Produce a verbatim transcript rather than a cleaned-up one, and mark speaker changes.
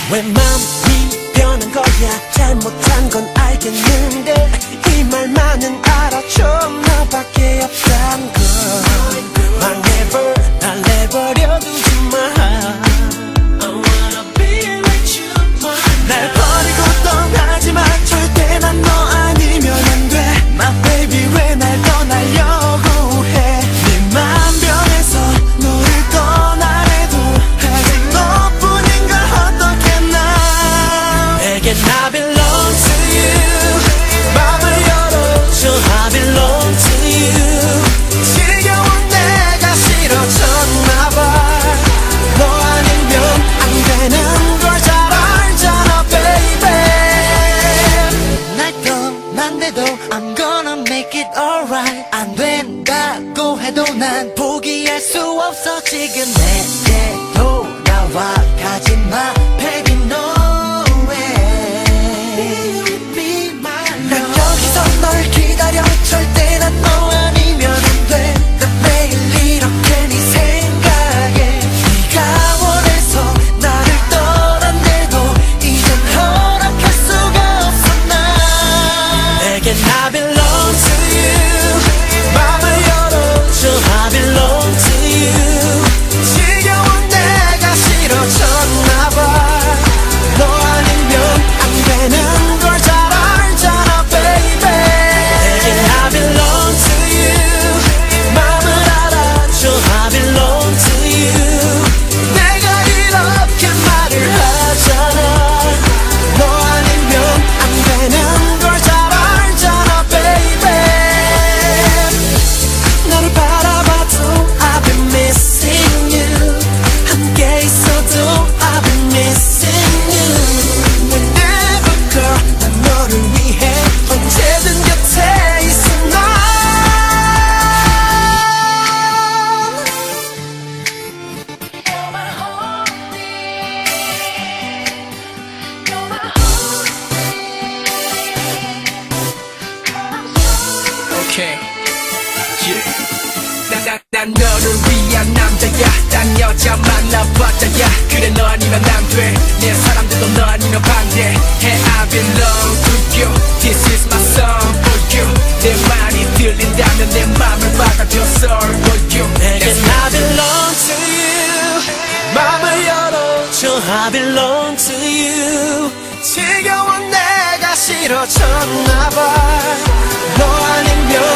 Speaker 1: 왜 맘이 변한 거야. 잘못한 건 알겠는데 이 말만은 알아줘. 너밖에 없단 걸. 말 never 날 내버려 두지 마. 날 버리고 떠나지 마. 절대 난 너 아니면 안 돼. My baby 왜 날 떠나려고 해. 네 맘 변해서 너를 떠나래도 아직 너뿐인 걸 어떡해. 나 내겐 I belong to you. 맘을 열어줘. I belong to you. 지겨운 내가 싫어졌나봐. 너 아니면 안 되는 걸 잘 알잖아 baby. 날 떠난데도 I'm gonna make it alright. 안 된다고 해도 난 포기할 수 없어. 지금 내게 돌아와 가지마 baby no way. 난 여기서 널 기다려. 절대 난 너 아니면 안 돼. 난 매일 이렇게 네 생각에 네가 원해서 나를 떠난데도 이젠 허락할 수가 없어. 나 내겐 I belong to you. 맘을 열어줘. I belong to you. 지겨운 내가 싫어졌나봐. 너 아니면 안 되는 걸 잘 알잖아 baby. 내겐 I belong to you. 맘을 알아줘. I belong to you. 내가 이렇게 말을 하잖아. 너 아니면 안 되는 걸 잘 알잖아 baby. 너를 바라봐도 I've been missing you. 함께 있어도 I've been missing you. Whenever girl 난 너를 위해 언제든 곁에 있어. 난 You're my homie. You're my homie.
Speaker 2: Okay. Yeah. 난, 난, 난 너를 위한 남자야. 딴 여자 만나봤자야. 그래 너 아니면 안 돼. 내 사람들도 너 아니면 반대해. I belong to you. This is my song for you. 내 말이 들린다면 내 맘을 받아줘. Sorry for you.
Speaker 1: 내겐 I belong to you. 맘을 열어줘. I belong to you. 지겨운 내가 싫어졌나봐. 너 아니면